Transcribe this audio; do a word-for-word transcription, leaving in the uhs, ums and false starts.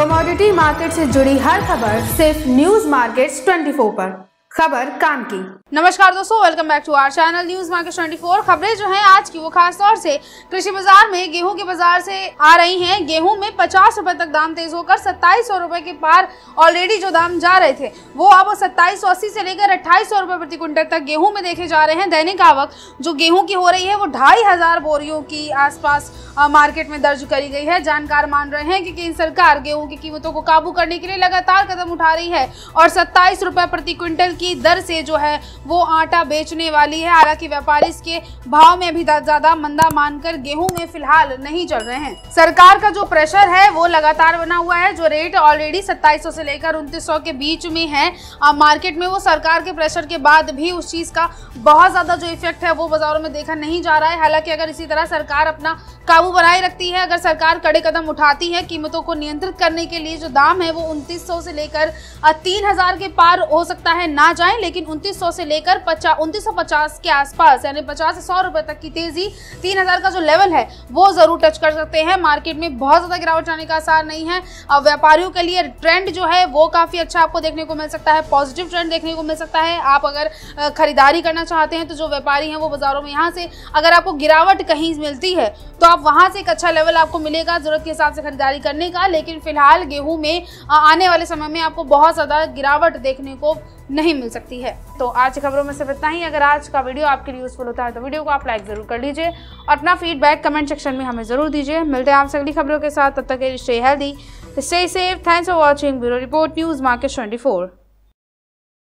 Commodity market से जुड़ी हर खबर सिर्फ न्यूज मार्केट्स चौबीस पर। खबर काम की। नमस्कार दोस्तों, welcome back to our channel news market चौबीस। खबरें जो हैं आज की वो खास तौर से कृषि बाजार में गेहूं के बाजार से आ रही हैं। गेहूं में पचास रुपए तक दाम तेज होकर सत्ताईस सौ रुपए के पार ऑलरेडी जो दाम जा रहे थे वो अब सत्ताईस सौ अस्सी से लेकर अट्ठाईस सौ रुपए प्रति क्विंटल तक गेहूं में देखे जा रहे हैं। दैनिक आवक जो गेहूं की हो रही है वो ढाई हजार बोरियों की आसपास मार्केट में दर्ज करी गई है। जानकार मान रहे हैं कि केंद्र सरकार गेहूं की कीमतों को काबू करने के लिए लगातार कदम उठा रही है और सत्ताईस रुपए प्रति क्विंटल की दर से जो है वो आटा बेचने वाली है। हालांकि व्यापारी इसके भाव में भी ज्यादा मंदा मानकर गेहूं में फिलहाल नहीं चल रहे हैं। सरकार का जो प्रेशर है वो लगातार बना हुआ है। जो रेट ऑलरेडी सत्ताईस सौ से लेकर उनतीस सौ के बीच में है मार्केट में, वो सरकार के प्रेशर के बाद भी उस चीज का बहुत ज्यादा जो इफेक्ट है वो बाजारों में देखा नहीं जा रहा है। हालांकि अगर इसी तरह सरकार अपना काबू बनाए रखती है, अगर सरकार कड़े कदम उठाती है कीमतों को नियंत्रित करने के लिए, जो दाम है वो उनतीस सौ से लेकर तीन हजार के पार हो सकता है ना जाए, लेकिन उनतीस सौ से लेकर उनतीस सौ पचास के आसपास यानी पचास से सौ रुपए तक की तेजी तीन हजार का जो लेवल है वो जरूर टच कर सकते हैं। मार्केट में बहुत ज्यादा गिरावट आने का आसार नहीं है। अब व्यापारियों के लिए ट्रेंड जो है वो काफी अच्छा आपको देखने को मिल सकता है, पॉजिटिव ट्रेंड देखने को मिल सकता है। आप अगर खरीदारी करना चाहते हैं तो जो व्यापारी हैं वो बाजारों में यहाँ से अगर आपको गिरावट कहीं मिलती है तो आप वहां से एक अच्छा लेवल आपको मिलेगा जरूरत के हिसाब से खरीदारी करने का। लेकिन फिलहाल गेहूं में आने वाले समय में आपको बहुत ज्यादा गिरावट देखने को नहीं मिल सकती है। तो आज की खबरों में सिर्फ इतना ही। अगर आज का वीडियो आपके लिए यूजफुल होता है तो वीडियो को आप लाइक जरूर कर लीजिए और अपना फीडबैक कमेंट सेक्शन में हमें जरूर दीजिए। मिलते हैं आपसे अगली खबरों के साथ, तब तक stay healthy, stay safe. Thanks for watching. Bureau report, news market चौबीस।